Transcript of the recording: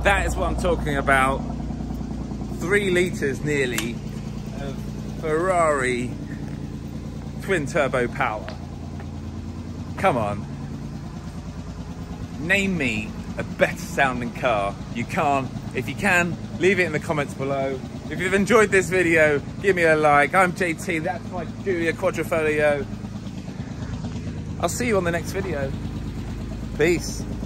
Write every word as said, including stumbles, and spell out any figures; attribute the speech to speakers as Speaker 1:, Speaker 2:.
Speaker 1: That is what I'm talking about. Three litres nearly of Ferrari twin turbo power. Come on. Name me a better sounding car. You can't. If you can, leave it in the comments below. If you've enjoyed this video, give me a like. I'm J T, that's my Julia Quadrifoglio. I'll see you on the next video. Peace.